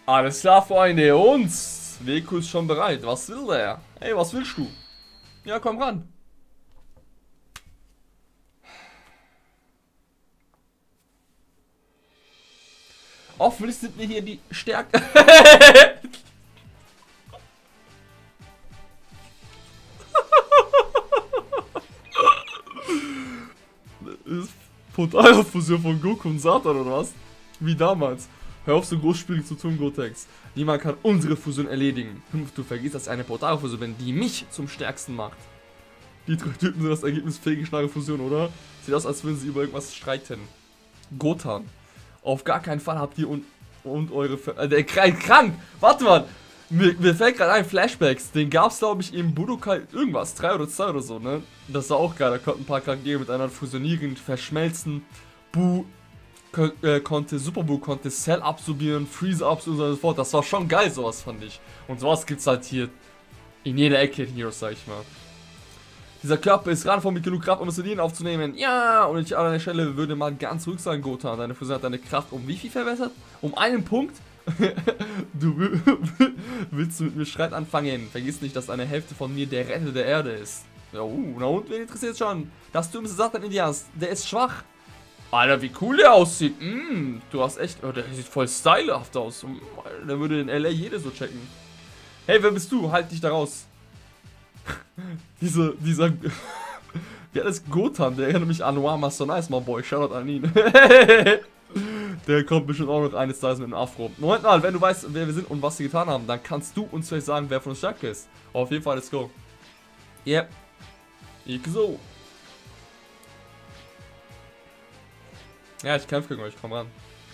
Alles klar, Freunde, und Weku ist schon bereit. Was will der? Ey, was willst du? Ja, komm ran. Offensichtlich sind wir hier die Stärke. Ist Portalfusion von Goku und Satan oder was? Wie damals. Hör auf so großspielig zu tun, Gotex. Niemand kann unsere Fusion erledigen. Du vergisst, dass ich eine Portalfusion bin, die mich zum Stärksten macht. Die drei Typen sind das Ergebnis fähige Fusion, oder? Sieht aus, als würden sie über irgendwas streiten. Gotan. Auf gar keinen Fall habt ihr und eure... krank! Warte mal! Mir fällt gerade ein, Flashbacks. Den gab's, glaube ich, im Budokai irgendwas. 3 oder 2 oder so, ne? Das war auch geil. Da konnten ein paar Charaktere miteinander fusionieren, verschmelzen. Super Buu konnte Cell absorbieren, Freeze absorbieren und so fort. Das war schon geil, sowas fand ich. Und sowas gibt's halt hier in jeder Ecke in Heroes, sag ich mal. Dieser Körper ist gerade vor mit genug Kraft, um es zu dienen aufzunehmen. Ja, und ich an der Stelle würde mal ganz ruhig sagen, Gotan. Deine Fusion hat deine Kraft um wie viel verbessert? Um einen Punkt? Du willst mit mir Streit anfangen? Vergiss nicht, dass eine Hälfte von mir der Retter der Erde ist. Ja, na und, wen interessiert schon? Das dümmste Satan-Indians, der ist schwach. Alter, wie cool der aussieht. Du hast echt, oh, der sieht voll stylehaft aus. Der würde in LA jeder so checken. Hey, wer bist du? Halt dich da raus. dieser, wie heißt Gotan? Der erinnert mich an Wama So Nice, my boy. Shoutout an ihn. Der kommt bestimmt auch noch eines Tages mit einem Afro. Moment mal, wenn du weißt, wer wir sind und was sie getan haben, dann kannst du uns vielleicht sagen, wer von uns stärker ist. Auf jeden Fall, let's go. Yep. Ich so. Ja, ich kämpfe gegen euch, komm ran.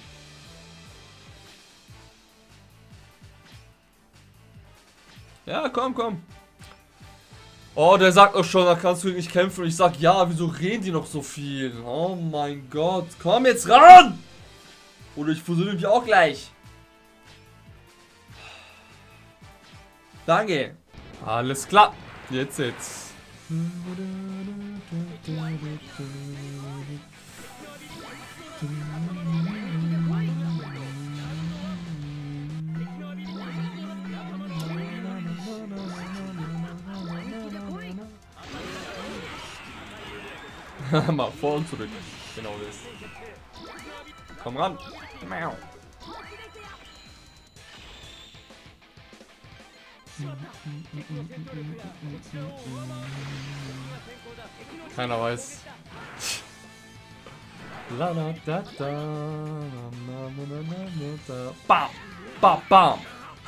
Ja, komm. Oh, der sagt auch schon, da kannst du nicht kämpfen. Und ich sag, ja, wieso reden die noch so viel? Oh mein Gott, komm jetzt ran! Oder ich fusioniere dich auch gleich. Danke. Alles klar. Jetzt. Mal vor und zurück. Genau das. Komm ran. Keiner weiß. Bam! Bam! Bam!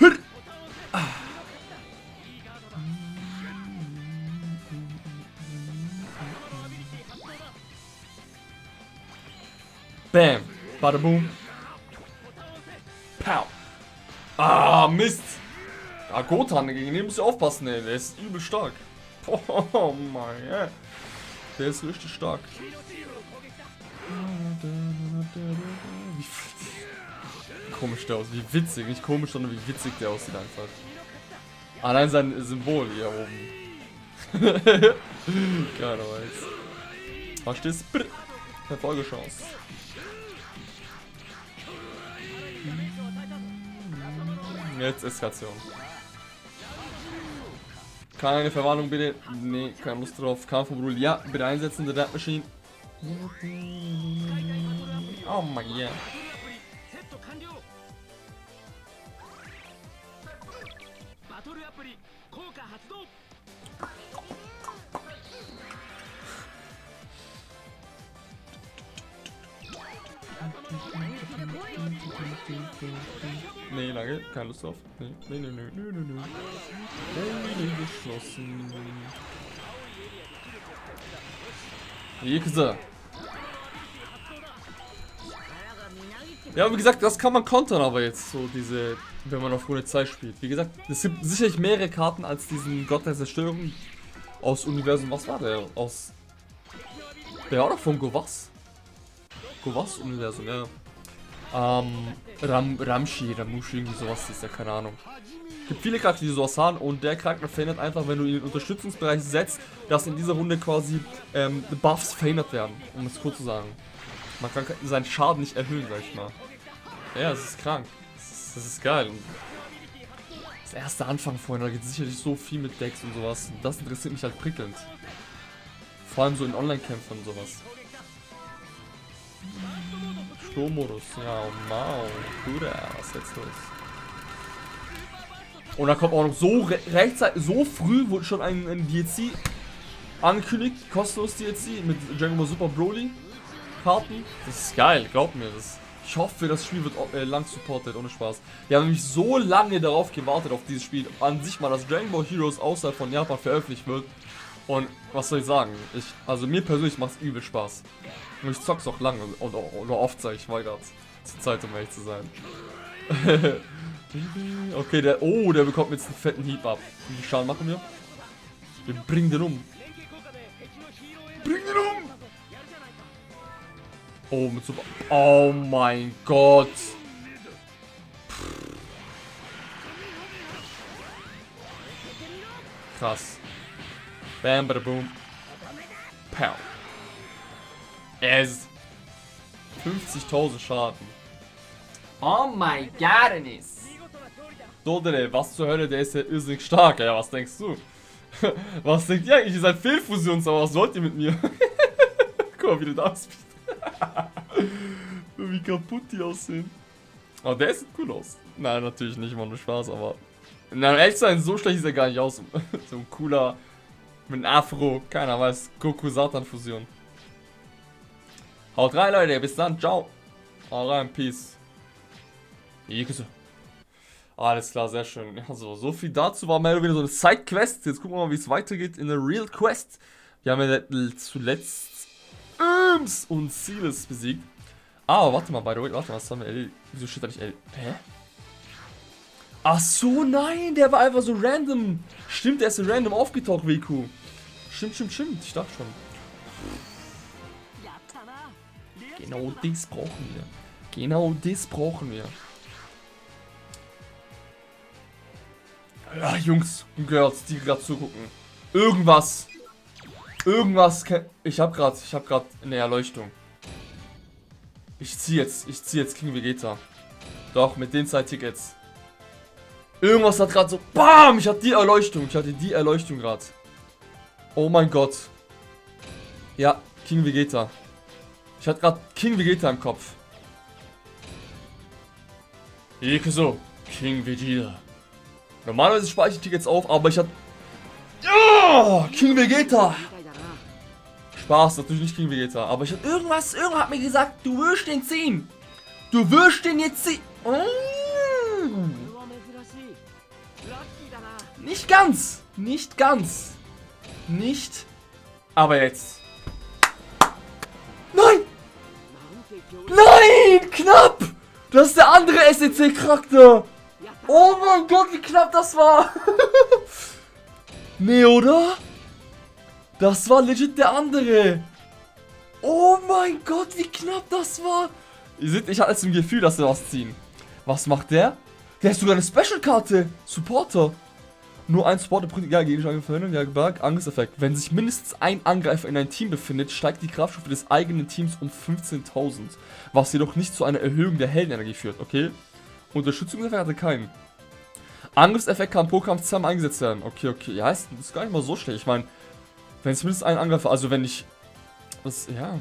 Bam! Bada boom! Pow! Ah, Mist! Ah, Gotan, gegen den musst du aufpassen, ey. Der ist übel stark. Oh mein, yeah. Der ist richtig stark. Wie komisch der aussieht. Wie witzig. Nicht komisch, sondern wie witzig der aussieht einfach. Allein sein Symbol hier oben. Keiner weiß. Verstehst du? Erfolgechance. Jetzt Eskalation. Keine Verwarnung bitte. Nee, keine Lust drauf. Kampfmodul, ja, bitte einsetzen, der Death Machine. Oh mein Gott. Nee, danke, keine Lust drauf. Nee. Geschlossen. Ja, wie gesagt, das kann man kontern, aber jetzt so diese, wenn man auf Runde 2 spielt. Wie gesagt, es gibt sicherlich mehrere Karten als diesen Gott der Zerstörung aus Universum. Was war der? Aus. Der war doch von Govas. Govas-Universum, ja. Ramushi, irgendwie sowas ist ja, keine Ahnung. Es gibt viele Charaktere, die sowas haben und der Charakter verhindert einfach, wenn du ihn in den Unterstützungsbereich setzt, dass in dieser Runde quasi Buffs verhindert werden, um es kurz zu sagen. Man kann seinen Schaden nicht erhöhen, sag ich mal. Ja, es ist krank. Es Das ist geil. Und das erste Anfang vorhin, da geht sicherlich so viel mit Decks und sowas. Und das interessiert mich halt prickelnd. Vor allem so in Online-Kämpfen und sowas. Sturmmodus, ja, oh Mau, Bruder, was ist jetzt los? Und da kommt auch noch so rechtzeitig, so früh wurde schon ein DLC angekündigt, kostenlos DLC mit Dragon Ball Super Broly Karten. Das ist geil, glaubt mir das. Ich hoffe, das Spiel wird lang supported, ohne Spaß. Wir haben nämlich so lange darauf gewartet, auf dieses Spiel. An sich mal, dass Dragon Ball Heroes außerhalb von Japan veröffentlicht wird. Und was soll ich sagen? Also mir persönlich macht es übel Spaß. Und ich zock's auch lange oder oft, sag ich mal gerade. Zur Zeit, um ehrlich zu sein. Okay, der bekommt jetzt einen fetten Hieb ab. Wie viel Schaden machen wir? Wir bringen den um. Bring den um! Oh, mit super. Oh mein Gott. Krass. Bam, bada boom. Pow. Es 50.000 Schaden. Oh mein Gott, Dodere, was zur Hölle, der ist ja irrsinnig stark. Ja, was denkst du? Was denkt ihr eigentlich? Ihr seid Fehlfusions, aber was wollt ihr mit mir? Guck mal, wie der da aussieht. Wie kaputt die aussehen. Aber der sieht cool aus. Nein, natürlich nicht, immer nur Spaß, aber... Na, um ehrlich zu sein, so schlecht ist er gar nicht aus. So ein cooler... Mit einem Afro, keiner weiß. Goku-Satan-Fusion. Haut rein, Leute, bis dann, ciao. Haut rein, peace. Alles klar, sehr schön. Also, so viel dazu war mehr oder weniger so eine Side-Quest. Jetzt gucken wir mal, wie es weitergeht in der Real Quest. Wir haben ja zuletzt Irms und Silas besiegt. Ah, warte mal, by the way, warte mal, was haben wir? L? Wieso steht da nicht L? Hä? Ach so, nein, der war einfach so random. Stimmt, der ist so random aufgetaucht, WQ. Stimmt, ich dachte schon. Genau das brauchen wir. Genau das brauchen wir. Ja, Jungs und Girls, die gerade zugucken. Irgendwas. Ich hab grad eine Erleuchtung. Ich zieh jetzt King Vegeta. Doch, mit den 2 Tickets. Irgendwas hat gerade so, BAM! Ich hatte die Erleuchtung gerade. Oh mein Gott. Ja, King Vegeta. Ich hatte gerade King Vegeta im Kopf. So, King Vegeta. Normalerweise speichere ich Tickets auf, aber ich hatte... Ja! King Vegeta! Spaß, natürlich nicht King Vegeta, aber ich hatte irgendwas hat mir gesagt, du wirst den ziehen. Du wirst den jetzt ziehen. Nicht ganz. Nicht. Aber jetzt. Nein! Nein! Knapp! Das ist der andere SEC-Charakter. Oh mein Gott, wie knapp das war. Nee, oder? Das war legit der andere. Oh mein Gott, wie knapp das war. Ihr seht, ich hatte jetzt ein Gefühl, dass wir was ziehen. Was macht der? Der ist sogar eine Special-Karte. Supporter. Nur ein Supporter bringt ja Gegenstände Verwendung, ja, Berg, Angriffseffekt. Wenn sich mindestens ein Angreifer in ein Team befindet, steigt die Kraftstufe des eigenen Teams um 15.000. Was jedoch nicht zu einer Erhöhung der Heldenenergie führt, okay? Unterstützungseffekt hatte keinen. Angriffseffekt kann pro Kampf zweimal eingesetzt werden. Okay. Ja, das ist gar nicht mal so schlecht. Ich meine, wenn es mindestens einen Angreifer, also wenn ich... Das, ja...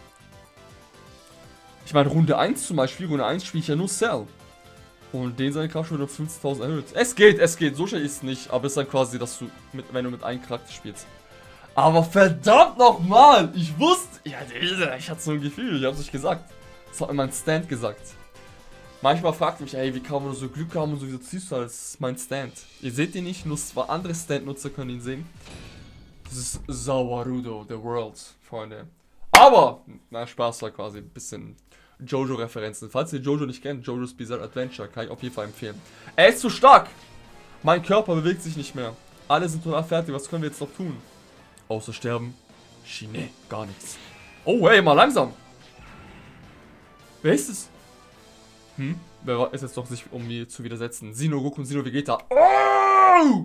Ich meine, Runde 1 zum Beispiel, Runde 1 spiele ich ja nur Cell. Und den seine Kraft wird auf 50.000 erhöht. Es geht, so schnell ist es nicht. Aber es ist dann quasi, dass du, wenn du mit einem Charakter spielst. Aber verdammt nochmal! Ich wusste... Ja, ich hatte so ein Gefühl, ich hab's euch gesagt. Das hat mir mein Stand gesagt. Manchmal fragt mich, ey, wie kann man so Glück haben und so, wieso ziehst du das? Das ist mein Stand. Ihr seht ihn nicht, nur zwei andere Stand-Nutzer können ihn sehen. Das ist Zawarudo, The World, Freunde. Aber, na, Spaß war quasi ein bisschen Jojo-Referenzen. Falls ihr Jojo nicht kennt, Jojo's Bizarre Adventure, kann ich auf jeden Fall empfehlen. Er ist zu stark! Mein Körper bewegt sich nicht mehr. Alle sind total fertig, was können wir jetzt noch tun? Außer sterben? Shine, gar nichts. Oh, hey, mal langsam! Wer ist es? Wer ist jetzt doch sich, um mir zu widersetzen? Sino Goku und Sino Vegeta. Oh!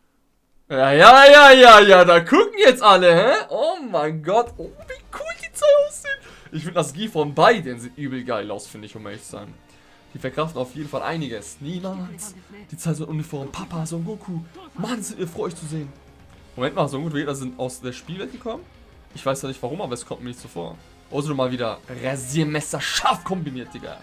Ja, da gucken jetzt alle, hä? Oh mein Gott. Oh, wie cool die zwei aussehen. Ich finde das Gi von beiden sieht übel geil aus, finde ich, um ehrlich zu sein. Die verkraften auf jeden Fall einiges. Niemals. Die Zeit so Uniform. Papa, Son Goku. Mann, sind wir froh, euch zu sehen. Moment mal, Son Goku und Vegeta sind aus der Spielwelt gekommen? Ich weiß ja nicht warum, aber es kommt mir nicht so vor. Also mal wieder Rasiermesser scharf kombiniert, Digga.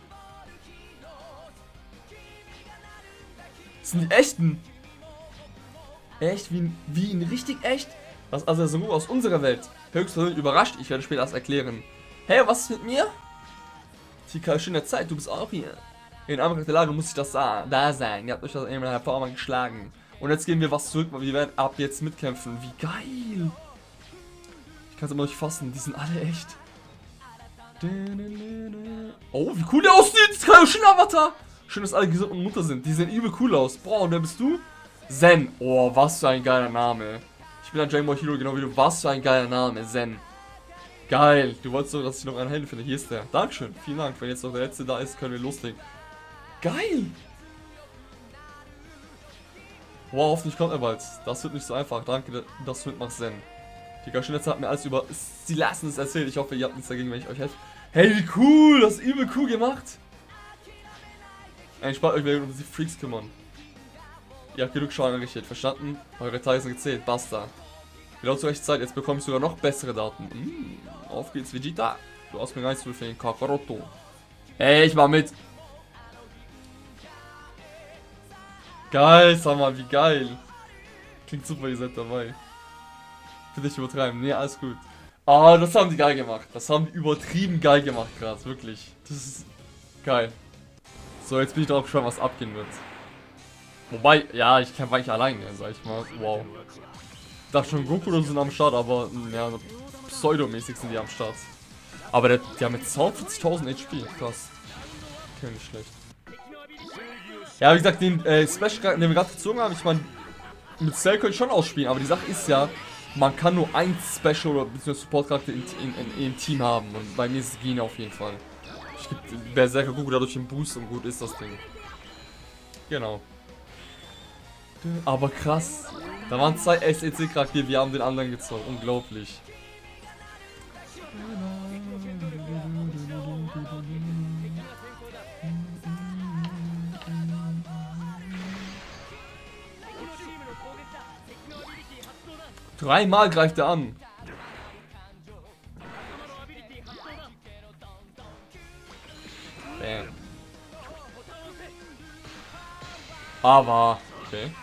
Das sind die echten. Echt? Wie in richtig echt? Das ist also Son Goku aus unserer Welt. Höchstpersönlich überrascht, ich werde später das erklären. Hey, was ist mit mir? Tika, schöne Zeit, du bist auch hier. In Amerika der Lage muss ich das da sein. Ihr habt euch das eben in der Form geschlagen. Und jetzt gehen wir was zurück, weil wir werden ab jetzt mitkämpfen. Wie geil! Ich kann es immer nicht fassen, die sind alle echt. Oh, wie cool der aussieht! Kaioshin-Avatar! Schön, dass alle gesund und munter sind. Die sehen übel cool aus. Boah, und wer bist du? Zen. Oh, was für ein geiler Name. Ich bin ein Dragon Ball Hero, genau wie du. Was für ein geiler Name. Zen. Geil. Du wolltest doch, dass ich noch einen Helden finde. Hier ist der. Dankeschön. Vielen Dank. Wenn jetzt noch der letzte da ist, können wir loslegen. Geil. Wow, hoffentlich kommt er bald. Das wird nicht so einfach. Danke, dass du mitmachst, Zen. Die Gaschinetze hat mir alles über Sie lassen es erzählt. Ich hoffe, ihr habt nichts dagegen, wenn ich euch helfe. Hey, wie cool. Das ist übel cool gemacht. Spart euch, wenn um die Freaks kümmern. Ihr habt genug Schaden angerichtet. Verstanden? Eure Tage sind gezählt. Basta. Genau zur rechten Zeit. Jetzt bekomme ich sogar noch bessere Daten. Auf geht's, Vegeta. Du hast mir gar nichts zu befehlen. Kakaroto. Hey, ich mach mit. Geil, sag mal, wie geil. Klingt super, ihr seid dabei. Bitte nicht übertreiben. Nee, alles gut. Ah, das haben die geil gemacht. Das haben die übertrieben geil gemacht gerade. Wirklich. Das ist geil. So, jetzt bin ich drauf gespannt, was abgehen wird. Wobei, ja, ich kämpfe eigentlich alleine, sag ich mal. Wow. Ich dachte schon, Goku oder so sind am Start, aber ja, pseudomäßig sind die am Start. Aber die haben jetzt 42.000 HP. Krass. Okay, nicht schlecht. Ja, wie gesagt, den Special, den wir gerade gezogen haben, ich meine, mit Cell könnte ich schon ausspielen, aber die Sache ist ja, man kann nur ein Special oder beziehungsweise Support-Charakter im Team haben. Und bei mir ist es Gina auf jeden Fall. Ich gebe Berserker Goku dadurch einen Boost und gut ist das Ding. Genau. Aber krass. Da waren 2 SEC-Charaktere, wir haben den anderen gezogen. Unglaublich. Dreimal greift er an. Bam. Aber, okay.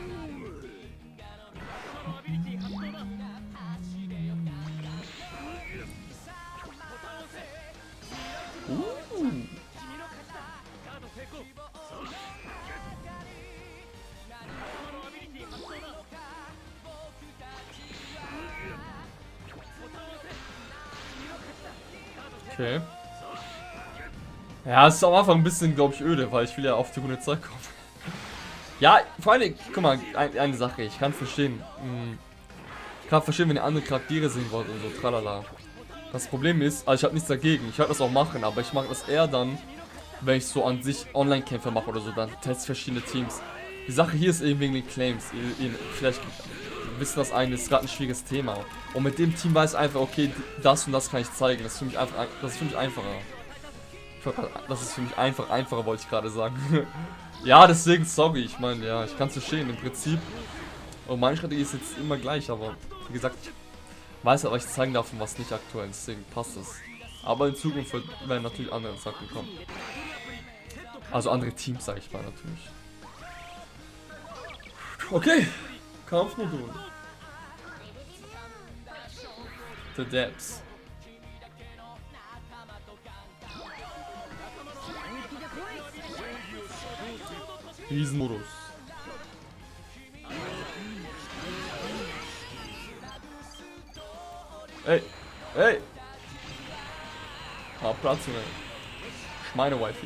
Okay. Ja, es ist am Anfang ein bisschen, glaube ich, öde, weil ich will ja auf die Runde zurückkommen. Ja, vor allem, guck mal, eine Sache, ich kann es verstehen. Ich kann verstehen, wenn ihr andere Charaktere sehen wollt und so, tralala. Das Problem ist, also ich habe nichts dagegen, ich werde das auch machen, aber ich mache das eher dann, wenn ich so an sich Online-Kämpfe mache oder so, dann teste verschiedene Teams. Die Sache hier ist eben wegen den Claims, vielleicht wissen das eine, ist gerade ein schwieriges Thema. Und mit dem Team weiß ich einfach, okay, das und das kann ich zeigen, das ist für mich einfach, das ist für mich einfacher. Das ist für mich einfacher wollte ich gerade sagen. Ja, deswegen, sorry, ich meine, ja, ich kann es verstehen, im Prinzip. Und meine Strategie ist jetzt immer gleich, aber wie gesagt, ich weiß ja, was ich zeigen darf und was nicht aktuell, deswegen passt es. Aber in Zukunft werden natürlich andere Sachen kommen. Also andere Teams, sage ich mal natürlich. Okay, Kampfmodul. The Depths. Riesenmodus. Ey, ey! Ah, Platz, Junge. Schweine-Wifi.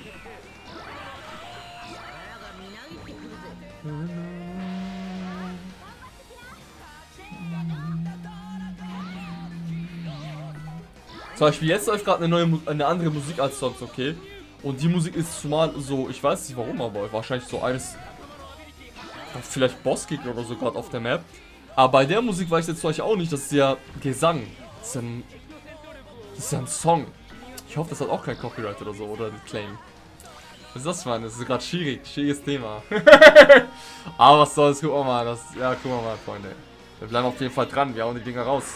Zum Beispiel jetzt läuft gerade eine andere Musik als sonst, okay? Und die Musik ist zumal so, ich weiß nicht warum, aber wahrscheinlich so eines, vielleicht Bossgegner oder so gerade auf der Map. Aber bei der Musik weiß ich jetzt zum Beispiel auch nicht, das ist ja Gesang. Das ist ja ein Song. Ich hoffe, das hat auch kein Copyright oder so, oder ein Claim. Was ist das, Mann? Das ist gerade schwieriges Thema. Aber was soll's, guck mal, guck mal, Freunde. Wir bleiben auf jeden Fall dran, wir hauen die Dinger raus.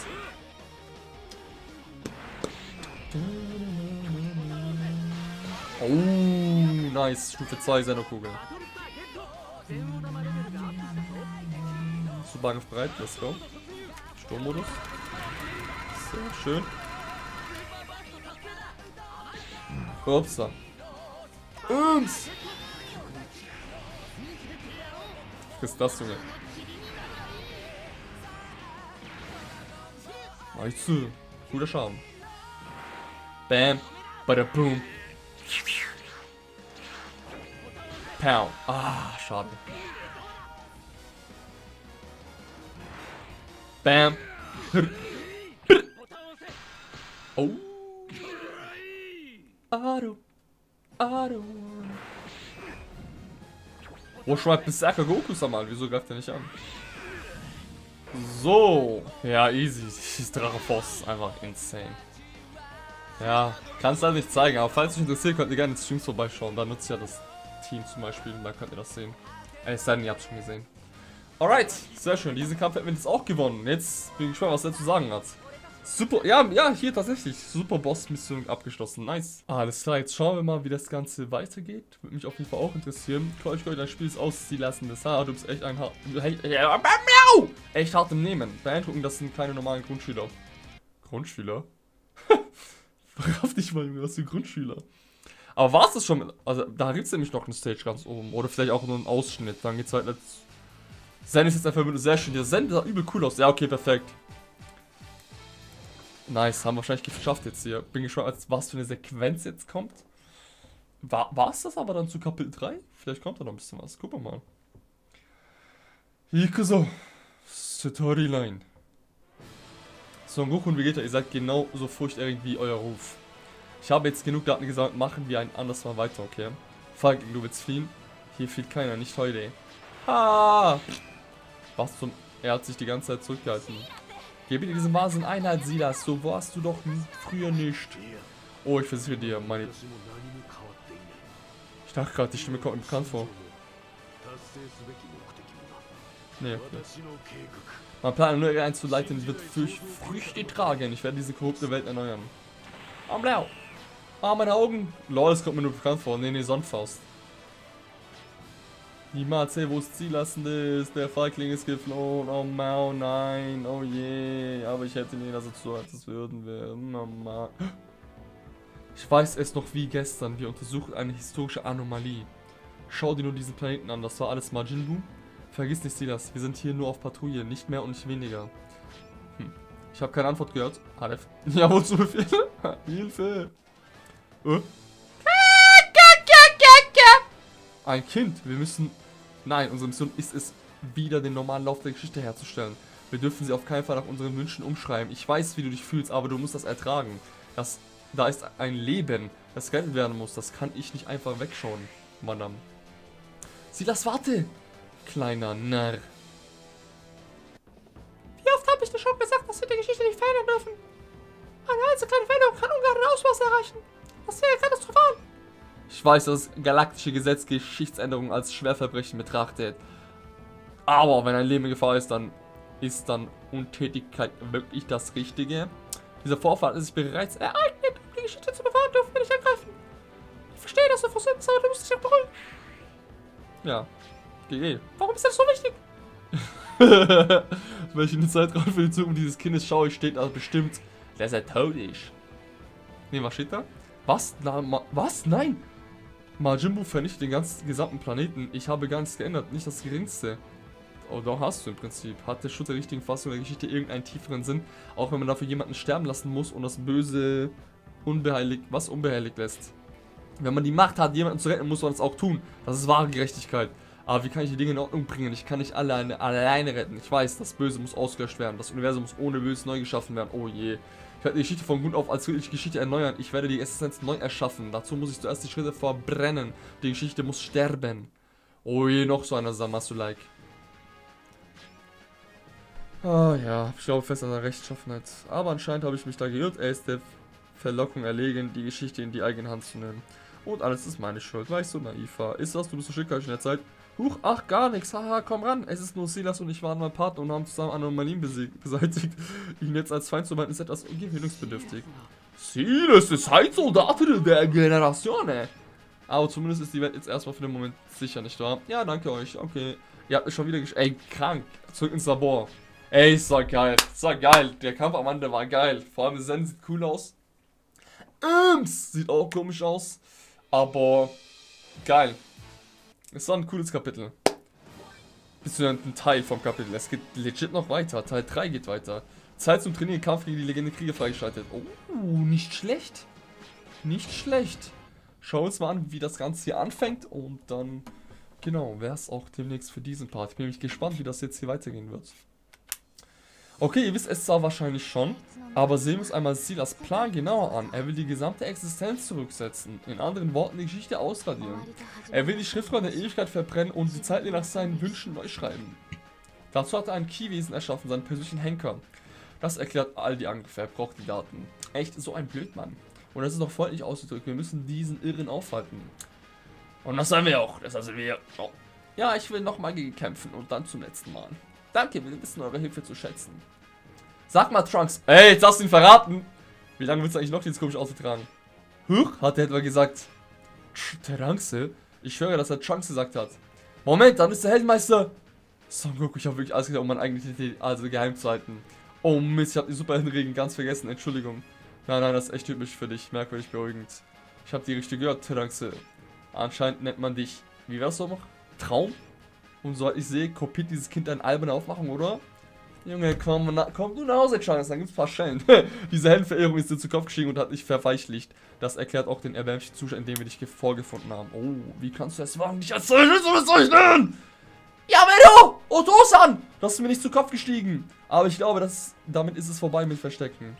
Oh, nice, Stufe 2 Senokugel. Super angriffsbereit, let's go. Sturmmodus. Sehr schön. Upsa. Was ist das, Junge? Nice. Guter Charme. Bam. Bada boom. Pow. Ah, schade. Bam. Oh. Aro. Wo schreibt Berserker Goku einmal? Wieso greift er nicht an? So. Ja, easy. Dieses Dracheforce ist einfach insane. Ja, kannst halt nicht zeigen, aber falls euch interessiert, könnt ihr gerne in den Streams vorbeischauen. Da nutzt ja das Team zum Beispiel und da könnt ihr das sehen. Es sei denn, ihr habt es schon gesehen. Alright, sehr schön. Diesen Kampf hätten wir jetzt auch gewonnen. Jetzt bin ich gespannt, was er zu sagen hat. Super, ja, hier tatsächlich. Super Boss-Mission abgeschlossen. Nice. Alles klar, jetzt schauen wir mal, wie das Ganze weitergeht. Würde mich auf jeden Fall auch interessieren. Dein Spiel ist ausziehen lassen. Das du bist echt ein echt hart im Nehmen. Beeindruckend, das sind keine normalen Grundschüler. Grundschüler? Verraff dich mal, Junge, was für Grundschüler. Aber war es das schon? Also, da gibt es nämlich noch eine Stage ganz oben. Oder vielleicht auch nur einen Ausschnitt. Dann geht's halt jetzt. Zen ist jetzt einfach sehr schön. Der Zen sah übel cool aus. Ja, okay, perfekt. Nice, haben wir wahrscheinlich geschafft jetzt hier. Bin gespannt, was für eine Sequenz jetzt kommt. War es das aber dann zu Kapitel 3? Vielleicht kommt da noch ein bisschen was. Gucken wir mal. Hikuso. Storyline. Son Goku und Vegeta, ihr seid genauso furchterregend wie euer Ruf. Ich habe jetzt genug Daten gesagt, machen wir ein anderes Mal weiter, okay? Falk, du willst fliehen? Hier flieht keiner, nicht heute. Ha! Was zum... Er hat sich die ganze Zeit zurückgehalten. Gebe dir diesen Wahnsinn Einheit, Silas. So warst du doch früher nicht. Oh, ich versichere dir, meine... Ich dachte gerade, die Stimme kommt mir bekannt vor. Nee, okay. Mein Plan, nur einzuleiten, wird Früchte tragen. Ich werde diese korrupte Welt erneuern. Oh, blau. Ah, meine Augen. Lol, das kommt mir nur bekannt vor. Nee, Sonnenfaust. Niemals, wo es ziellassend ist. Der Feigling ist geflohen. Oh, Mau, nein. Oh je. Aber ich hätte nie, dass es so als es würden wir. Mama. Ich weiß es noch wie gestern. Wir untersuchen eine historische Anomalie. Schau dir nur diesen Planeten an. Das war alles Majin Buu. Vergiss nicht, Silas. Wir sind hier nur auf Patrouille. Nicht mehr und nicht weniger. Ich habe keine Antwort gehört. Aleph. Ja, wozu Befehl? Hilfe. Ein Kind. Wir müssen... Nein, unsere Mission ist es, wieder den normalen Lauf der Geschichte herzustellen. Wir dürfen sie auf keinen Fall nach unseren Wünschen umschreiben. Ich weiß, wie du dich fühlst, aber du musst das ertragen. Da ist ein Leben, das gerettet werden muss. Das kann ich nicht einfach wegschauen, Madame. Silas, warte! Kleiner Narr. Wie oft habe ich dir schon gesagt, dass wir die Geschichte nicht verändern dürfen? Eine einzige kleine Veränderung kann ungeheuren Ausmaß erreichen. Das wäre katastrophal. Ich weiß, dass das galaktische Gesetz Geschichtsänderungen als Schwerverbrechen betrachtet. Aber wenn ein Leben in Gefahr ist, dann Untätigkeit wirklich das Richtige. Dieser Vorfall ist sich bereits ereignet, um die Geschichte zu bewahren, dürfen wir nicht angreifen. Ich verstehe, dass du frustriert bist, aber du musst dich auch beruhigen. Ja. GG. Warum ist das so wichtig? Welchen Zeitraum für die Zukunft dieses Kindes schaue ich, steht da bestimmt, dass er tot ist. Ne, was steht da? Was? Was? Nein! Majin Buu vernichtet den gesamten Planeten. Ich habe gar nichts geändert, nicht das Geringste. Oh, doch hast du im Prinzip. Hat der Schutz der richtigen Fassung der Geschichte irgendeinen tieferen Sinn? Auch wenn man dafür jemanden sterben lassen muss und das Böse unbehelligt lässt. Wenn man die Macht hat, jemanden zu retten, muss man das auch tun. Das ist wahre Gerechtigkeit. Aber wie kann ich die Dinge in Ordnung bringen? Ich kann nicht alle alleine retten. Ich weiß, das Böse muss ausgelöscht werden. Das Universum muss ohne Böses neu geschaffen werden. Oh je. Ich werde die Geschichte von Grund auf als friedliche Geschichte erneuern. Ich werde die Essenz neu erschaffen. Dazu muss ich zuerst die Schritte verbrennen. Die Geschichte muss sterben. Oh je, noch so einer Samasu-like. Ah ja, ich glaube fest an der Rechtschaffenheit. Aber anscheinend habe ich mich da geirrt. Er ist der Verlockung erlegen, die Geschichte in die eigene Hand zu nehmen. Und alles ist meine Schuld, weil ich so naiv war. Ist das, du bist so schickhaft in der Zeit. Huch, ach, gar nichts, haha, komm ran. Es ist nur Silas und ich waren mein Partner und haben zusammen Anomalien beseitigt. Ihn jetzt als Feind zu meinen ist etwas gewöhnungsbedürftig. Silas ist Zeitsoldatin der Generation, ey. Aber zumindest ist die Welt jetzt erstmal für den Moment sicher, nicht wahr? Ja, danke euch, okay. Ihr habt mich schon wieder ey, krank. Zurück ins Labor. Ey, ist doch geil. Ist doch geil. Der Kampf am Ende war geil. Vor allem, Zen sieht cool aus. Sieht auch komisch aus. Aber geil. Es war ein cooles Kapitel. Bis zu einem Teil vom Kapitel. Es geht legit noch weiter. Teil 3 geht weiter. Zeit zum Trainieren, Kampf gegen die Legende Krieger freigeschaltet. Oh, nicht schlecht. Nicht schlecht. Schauen wir uns mal an, wie das Ganze hier anfängt. Und dann, genau, wäre es auch demnächst für diesen Part. Ich bin nämlich gespannt, wie das jetzt hier weitergehen wird. Okay, ihr wisst es zwar wahrscheinlich schon, aber sehen wir uns einmal Silas Plan genauer an. Er will die gesamte Existenz zurücksetzen. In anderen Worten, die Geschichte ausradieren. Er will die Schriftrolle der Ewigkeit verbrennen und die Zeit nach seinen Wünschen neu schreiben. Dazu hat er ein Keywesen erschaffen, seinen persönlichen Henker. Das erklärt all die Angriffe, er braucht die Daten. Echt, so ein Blödmann. Und das ist noch freundlich ausgedrückt, wir müssen diesen Irren aufhalten. Und das haben wir auch, das sind wir. Oh. Ja, ich will nochmal gegen kämpfen und dann zum letzten Mal. Danke, wir wissen eure Hilfe zu schätzen. Sag mal, Trunks. Ey, jetzt hast du ihn verraten. Wie lange willst du eigentlich noch dieses komisch ausgetragen? Huch, hat er etwa gesagt. Trunks? Ich höre, dass er Trunks gesagt hat. Moment, dann ist der Heldenmeister. Son Goku, ich habe wirklich alles gesagt, um meine eigene Identität geheim zu halten. Oh Mist, ich habe die Superheldenregeln ganz vergessen. Entschuldigung. Nein, das ist echt typisch für dich. Merkwürdig beruhigend. Ich habe die richtig gehört, Trunks. Anscheinend nennt man dich, wie wär's so noch? Traum? Und soweit ich sehe, kopiert dieses Kind eine alberne Aufmachung, oder? Junge, komm du nach Hause, Chance, dann gibt's ein paar Schellen. Diese Heldenverehrung ist dir zu Kopf gestiegen und hat dich verweichlicht. Das erklärt auch den erbärmlichen Zustand, in dem wir dich vorgefunden haben. Oh, wie kannst du es wagen, dich als solches zu bezeichnen? Ja, Medo! Otosan! Das ist mir nicht zu Kopf gestiegen. Aber ich glaube, damit ist es vorbei mit Verstecken.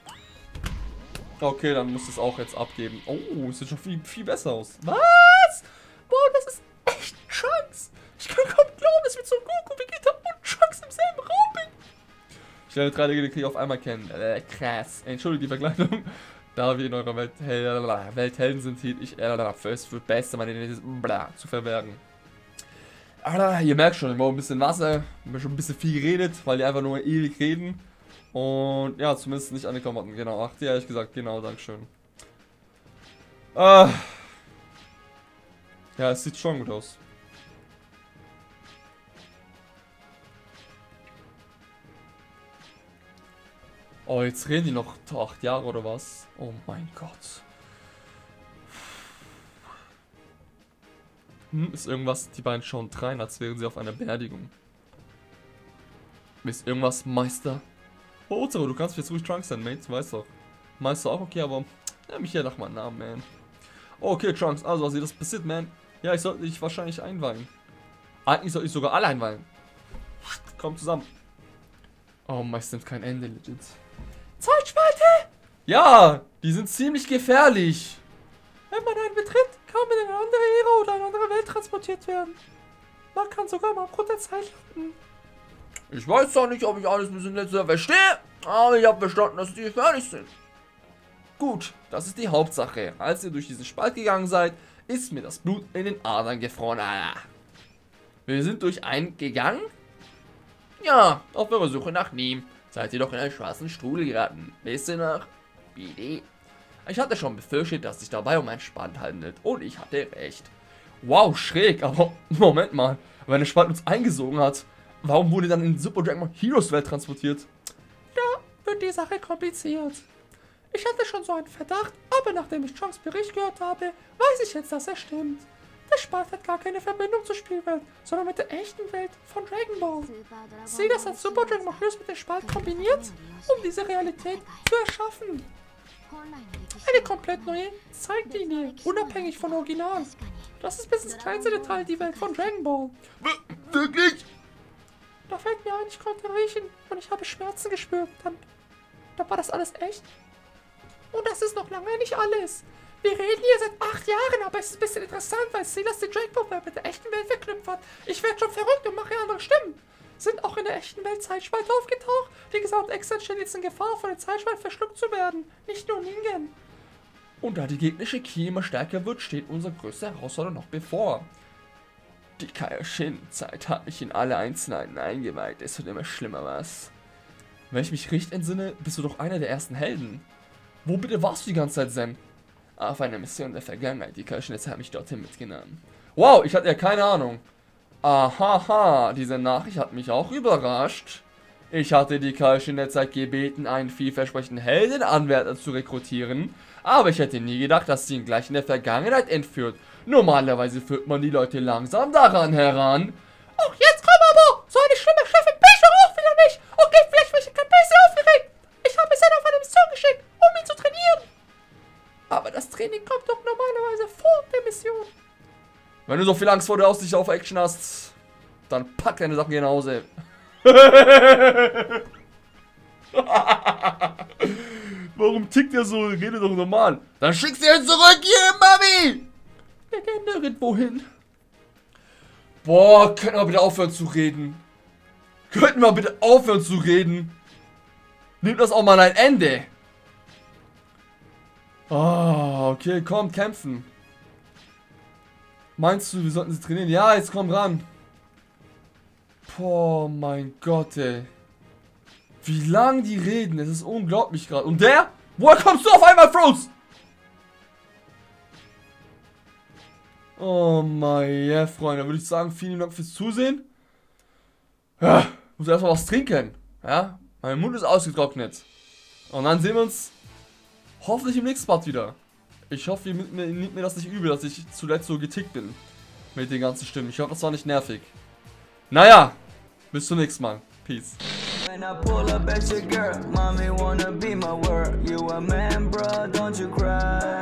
Okay, dann musst du es auch jetzt abgeben. Oh, es sieht schon viel besser aus. Was? Boah, das ist echt Trunks. Ich kann kaum glauben, dass wir zu Goku, Vegeta und Trunks im selben Raum bin. Ich lerne 3 Legende Krieg auf einmal kennen. Krass. Entschuldigt die Verkleidung. Da wir in eurer Welt Helden sind, hielt ich für es für Beste, meine Identität zu verbergen. Ihr merkt schon, ich brauche ein bisschen Wasser. Ich habe schon ein bisschen viel geredet, weil die einfach nur ewig reden. Und ja, zumindest nicht an den Klamotten. Genau, ach, ja, ehrlich gesagt, genau, dankeschön. Ja, es sieht schon gut aus. Oh, jetzt reden die noch 8 Jahre oder was? Oh mein Gott. Ist irgendwas, die beiden schauen drein, als wären sie auf einer Beerdigung. Ist irgendwas, Meister? Oh, Otaro, du kannst jetzt ruhig Trunks sein, Mate, weißt doch. Meister auch okay, aber nenn mich ja nach meinem Namen, man. Oh, okay, Trunks, also was hier das passiert, man. Ja, ich sollte dich wahrscheinlich einweihen. Eigentlich sollte ich sogar alle einweihen. Komm zusammen. Oh, Meister nimmt kein Ende, legit. Zeitspalte! Ja, die sind ziemlich gefährlich. Wenn man einen betritt, kann man in eine andere Ära oder eine andere Welt transportiert werden. Man kann sogar mal aufgrund der Zeit landen. Ich weiß zwar nicht, ob ich alles bis zum letzten verstehe, aber ich habe verstanden, dass die gefährlich sind. Gut, das ist die Hauptsache. Als ihr durch diesen Spalt gegangen seid, ist mir das Blut in den Adern gefroren. Wir sind durch einen gegangen? Ja, auf eurer Suche nach Neem. Seid ihr doch in einen schwarzen Strudel geraten. Bisschen nach BD. Ich hatte schon befürchtet, dass sich dabei um einen Spalt handelt. Und ich hatte recht. Wow, schräg, aber Moment mal. Wenn der Spalt uns eingesogen hat, warum wurde dann in Super Dragon Ball Heroes Welt transportiert? Da wird die Sache kompliziert. Ich hatte schon so einen Verdacht, aber nachdem ich Trunks Bericht gehört habe, weiß ich jetzt, dass er stimmt. Der Spalt hat gar keine Verbindung zur Spielwelt, sondern mit der echten Welt von Dragon Ball. Silas hat Super Dragon Ball Heroes mit dem Spalt kombiniert, um diese Realität zu erschaffen. Eine komplett neue Zeitlinie, unabhängig von Original. Das ist bis ins kleinste Detail die Welt von Dragon Ball. Wirklich? Da fällt mir ein, ich konnte riechen und ich habe Schmerzen gespürt. Dann war das alles echt. Und das ist noch lange nicht alles. Wir reden hier seit 8 Jahren, aber es ist ein bisschen interessant, weil Silas die Dragon Ball mit der echten Welt verknüpft hat. Ich werde schon verrückt und mache andere Stimmen. Sind auch in der echten Welt Zeitspalte aufgetaucht? Die gesamte Existenz steht jetzt in Gefahr, von der Zeitspalt verschluckt zu werden. Nicht nur Ningen. Und da die gegnerische Ki immer stärker wird, steht unsere größte Herausforderung noch bevor. Die Kaioshin-Zeit hat mich in alle Einzelheiten eingeweiht. Es wird immer schlimmer, was? Wenn ich mich richtig entsinne, bist du doch einer der ersten Helden. Wo bitte warst du die ganze Zeit, Zen? Auf einer Mission der Vergangenheit. Die Kaioshin-Zeit hat mich dorthin mitgenommen. Wow, ich hatte ja keine Ahnung. Ahaha, diese Nachricht hat mich auch überrascht. Ich hatte die Kaioshin-Zeit gebeten, einen vielversprechenden Heldenanwärter zu rekrutieren, aber ich hätte nie gedacht, dass sie ihn gleich in der Vergangenheit entführt. Normalerweise führt man die Leute langsam daran heran. Oh, jetzt komm aber! So eine schlimme Chefin bin ich doch auch wieder nicht! Okay, vielleicht bin ich ein bisschen aufgeregt. Ich habe Zen auf eine Mission geschickt, um ihn zu trainieren. Aber das Training kommt doch normalerweise vor der Mission. Wenn du so viel Angst vor der Aussicht auf Action hast, dann pack deine Sachen, geh nach Hause. Warum tickt der so? Rede doch normal. Dann schickst du ihn zurück hier, Mami! Wir gehen nirgendwo hin. Boah, könnten wir bitte aufhören zu reden? Könnten wir bitte aufhören zu reden? Nimmt das auch mal ein Ende? Ah, okay, komm, kämpfen. Meinst du, wir sollten sie trainieren? Ja, jetzt komm ran. Boah, mein Gott, ey. Wie lang die reden, es ist unglaublich gerade. Und der? Woher kommst du auf einmal, Froze? Oh mein, ja, Freunde, würde ich sagen, vielen Dank fürs Zusehen. Ja, muss erstmal was trinken. Ja, mein Mund ist ausgetrocknet. Und dann sehen wir uns hoffentlich im nächsten Part wieder. Ich hoffe, ihr nehmt mir das nicht übel, dass ich zuletzt so getickt bin. Mit den ganzen Stimmen. Ich hoffe, das war nicht nervig. Naja, bis zum nächsten Mal. Peace. When I pull up at your girl, mommy wanna be my word. You a man, bro, don't you cry.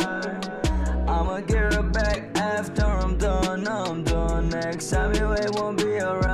I'ma get her back after I'm done. Next time you ain't won't be around.